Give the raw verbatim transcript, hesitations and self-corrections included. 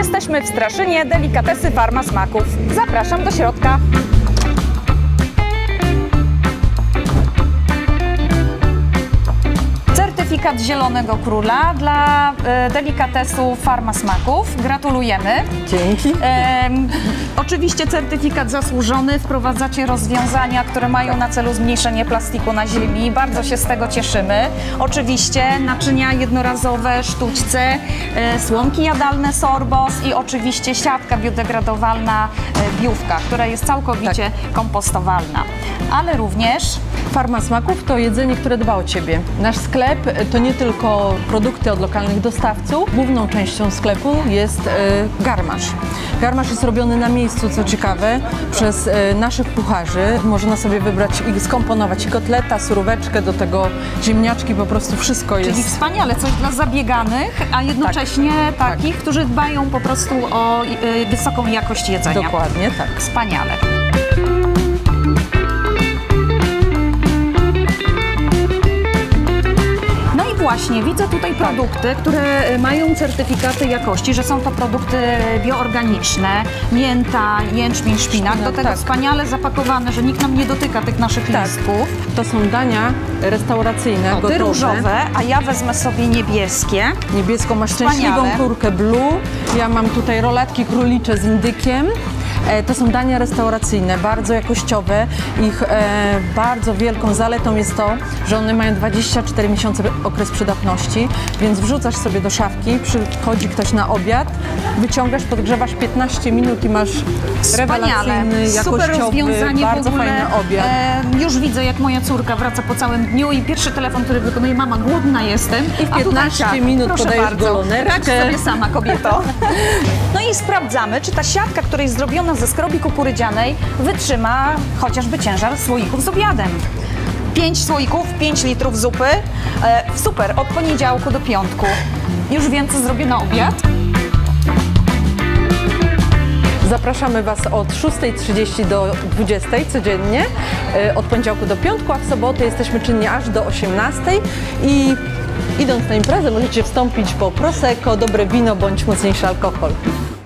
Jesteśmy w Straszynie, delikatesy Farma Smaków. Zapraszam do środka. Certyfikat Zielonego Króla dla e, delikatesu Farma Smaków. Gratulujemy. Dzięki. E, oczywiście certyfikat zasłużony. Wprowadzacie rozwiązania, które mają na celu zmniejszenie plastiku na ziemi. Bardzo się z tego cieszymy. Oczywiście naczynia jednorazowe, sztućce, e, słomki jadalne Sorbos i oczywiście siatka biodegradowalna e, Biówka, która jest całkowicie tak. kompostowalna. Ale również Farma Smaków to jedzenie, które dba o Ciebie. Nasz sklep to nie tylko produkty od lokalnych dostawców. Główną częścią sklepu jest e, garmasz. Garmasz jest robiony na miejscu, co ciekawe, przez e, naszych kucharzy. Można sobie wybrać i skomponować i kotleta, suróweczkę, do tego ziemniaczki, po prostu wszystko jest. Czyli wspaniale, coś dla zabieganych, a jednocześnie tak. takich, tak. którzy dbają po prostu o y, wysoką jakość jedzenia. Dokładnie, tak. Wspaniale. Właśnie, widzę tutaj produkty, które mają certyfikaty jakości, że są to produkty bioorganiczne, mięta, jęczmień, szpinak, szpinak do tego tak. wspaniale zapakowane, że nikt nam nie dotyka tych naszych tak. listków. To są dania restauracyjne, o, ty różowe, a ja wezmę sobie niebieskie. Niebieską masz szczęśliwą kurkę blue, ja mam tutaj rolatki królicze z indykiem. To są dania restauracyjne, bardzo jakościowe. Ich e, bardzo wielką zaletą jest to, że one mają dwadzieścia cztery miesiące okres przydatności, więc wrzucasz sobie do szafki, przychodzi ktoś na obiad, wyciągasz, podgrzewasz piętnaście minut i masz rewelacyjny, jakościowy, super rozwiązanie, bardzo w ogóle, fajny obiad. E, już widzę, jak moja córka wraca po całym dniu i pierwszy telefon, który wykonuje: mama, głodna jestem. I w piętnaście minut podajesz goloneczkę. Radź sobie sama, kobieto. No i sprawdzamy, czy ta siatka, która jest zrobiona ze skrobi kukurydzianej, wytrzyma chociażby ciężar słoików z obiadem. pięć słoików, pięć litrów zupy. E, super, od poniedziałku do piątku. Już wiem, co zrobię na obiad. Zapraszamy Was od szóstej trzydzieści do dwudziestej codziennie, od poniedziałku do piątku, a w soboty jesteśmy czynni aż do osiemnastej i idąc na imprezę możecie wstąpić po prosecco, dobre wino bądź mocniejszy alkohol.